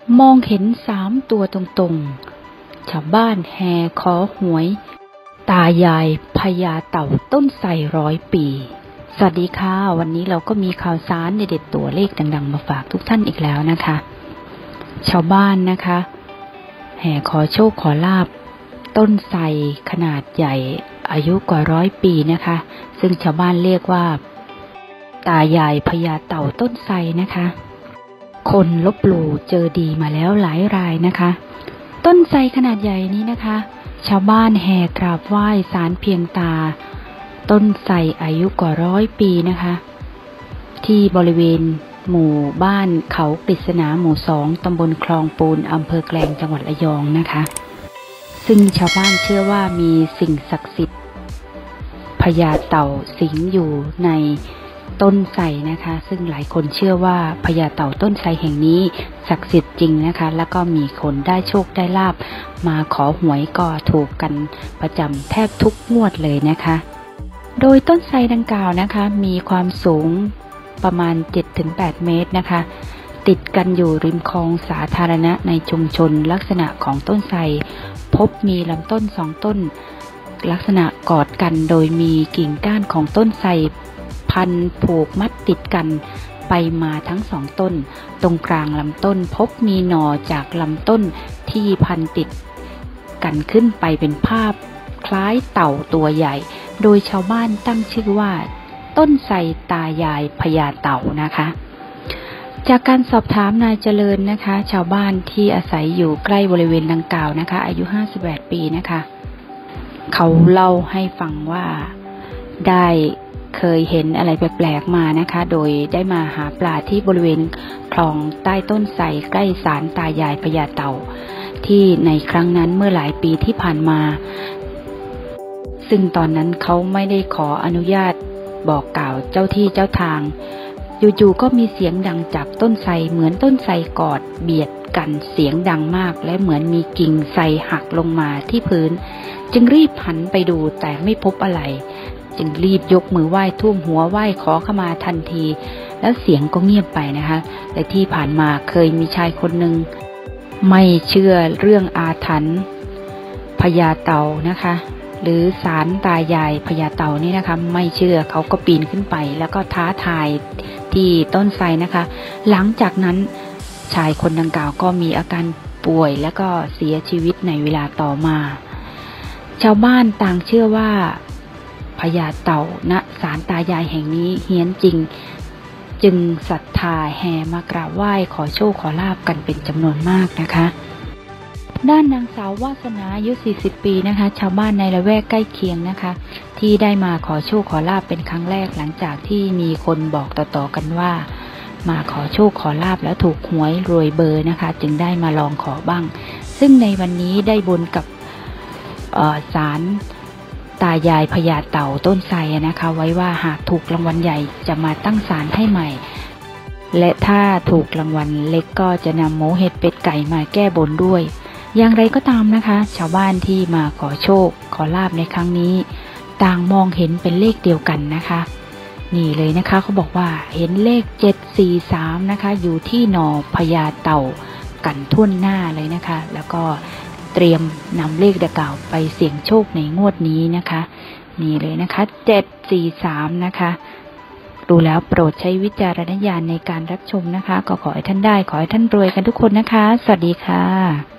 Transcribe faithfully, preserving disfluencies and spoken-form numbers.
มองเห็นสามตัวตรงๆชาวบ้านแห่ขอหวยตายายพญาเต่าต้นไทรร้อยปีสวัสดีค่ะวันนี้เราก็มีข่าวสารเด็ดๆตัวเลขดังๆมาฝากทุกท่านอีกแล้วนะคะชาวบ้านนะคะแห่ขอโชคขอลาภต้นไทรขนาดใหญ่อายุกว่าร้อยปีนะคะซึ่งชาวบ้านเรียกว่าตายายพญาเต่าต้นไทรนะคะคนลบหลู่เจอดีมาแล้วหลายรายนะคะต้นไทรขนาดใหญ่นี้นะคะชาวบ้านแห่กราบไหว้ศาลเพียงตาต้นไทรอายุกว่าร้อยปีนะคะที่บริเวณหมู่บ้านเขาปริศนาหมู่สองตำบลคลองปูนอำเภอแกลงจังหวัดระยองนะคะซึ่งชาวบ้านเชื่อว่ามีสิ่งศักดิ์สิทธิ์พญาเต่าสิงอยู่ในต้นไทรนะคะซึ่งหลายคนเชื่อว่าพญาเต่าต้นไทรแห่งนี้ศักดิ์สิทธิ์จริงนะคะแล้วก็มีคนได้โชคได้ลาภมาขอหวยก็ถูกกันประจำแทบทุกงวดเลยนะคะโดยต้นไทรดังกล่าวนะคะมีความสูงประมาณ เจ็ดถึงแปด เมตรนะคะติดกันอยู่ริมคลองสาธารณะในชุมชนลักษณะของต้นไทรพบมีลำต้นสองต้นลักษณะกอดกันโดยมีกิ่งก้านของต้นไทรพันผูกมัดติดกันไปมาทั้งสองต้นตรงกลางลำต้นพบมีหน่อจากลำต้นที่พันติดกันขึ้นไปเป็นภาพคล้ายเต่าตัวใหญ่โดยชาวบ้านตั้งชื่อว่าต้นไทรตายายพญาเต่านะคะจากการสอบถามนายเจริญนะคะชาวบ้านที่อาศัยอยู่ใกล้บริเวณดังกล่าวนะคะอายุห้าสิบแปดปีนะคะเขาเล่าให้ฟังว่าได้เคยเห็นอะไรแปลกๆมานะคะโดยได้มาหาปลาที่บริเวณคลองใต้ต้นไทรใกล้ศาลตายายพญาเต่าที่ในครั้งนั้นเมื่อหลายปีที่ผ่านมาซึ่งตอนนั้นเขาไม่ได้ขออนุญาตบอกกล่าวเจ้าที่เจ้าทางอยู่ๆก็มีเสียงดังจากต้นไทรเหมือนต้นไทรกอดเบียดกันเสียงดังมากและเหมือนมีกิ่งไทรหักลงมาที่พื้นจึงรีบหันไปดูแต่ไม่พบอะไรจึงรีบยกมือไหว้ท่วมหัวไหว้ขอขมาทันทีแล้วเสียงก็เงียบไปนะคะแต่ที่ผ่านมาเคยมีชายคนหนึ่งไม่เชื่อเรื่องอาถรรพ์พญาเต่านะคะหรือศาลตายายพญาเต่านี่นะคะไม่เชื่อเขาก็ปีนขึ้นไปแล้วก็ท้าทายที่ต้นไทรนะคะหลังจากนั้นชายคนดังกล่าวก็มีอาการป่วยแล้วก็เสียชีวิตในเวลาต่อมาชาวบ้านต่างเชื่อว่าพญาเต่าณศาลตายายแห่งนี้เฮี้ยนจริงจึงศรัทธาแห่มากราบไหว้ขอโชคขอลาภกันเป็นจำนวนมากนะคะด้านนางสาววาสนาอายุสี่สิบปีนะคะชาวบ้านในละแวกใกล้เคียงนะคะที่ได้มาขอโชคขอลาภเป็นครั้งแรกหลังจากที่มีคนบอกต่อๆกันว่ามาขอโชคขอลาภแล้วถูกหวยรวยเบอร์นะคะจึงได้มาลองขอบ้างซึ่งในวันนี้ได้บนกับศาลตายายพญาเต่าต้นไทรนะคะไว้ว่าหากถูกรางวัลใหญ่จะมาตั้งศาลให้ใหม่และถ้าถูกรางวัลเล็กก็จะนำหมูเห็ดเป็ดไก่มาแก้บนด้วยอย่างไรก็ตามนะคะชาวบ้านที่มาขอโชคขอลาภในครั้งนี้ต่างมองเห็นเป็นเลขเดียวกันนะคะนี่เลยนะคะเขาบอกว่าเห็นเลขเจ็ดสี่สามนะคะอยู่ที่หน่อพญาเต่ากันทั่วหน้าเลยนะคะแล้วก็เตรียมนำเลขดังกล่าวไปเสี่ยงโชคในงวดนี้นะคะนี่เลยนะคะเจ็ดสี่สามนะคะดูแล้วโปรดใช้วิจารณญาณในการรับชมนะคะก็ขอให้ท่านได้ขอให้ท่านรวยกันทุกคนนะคะสวัสดีค่ะ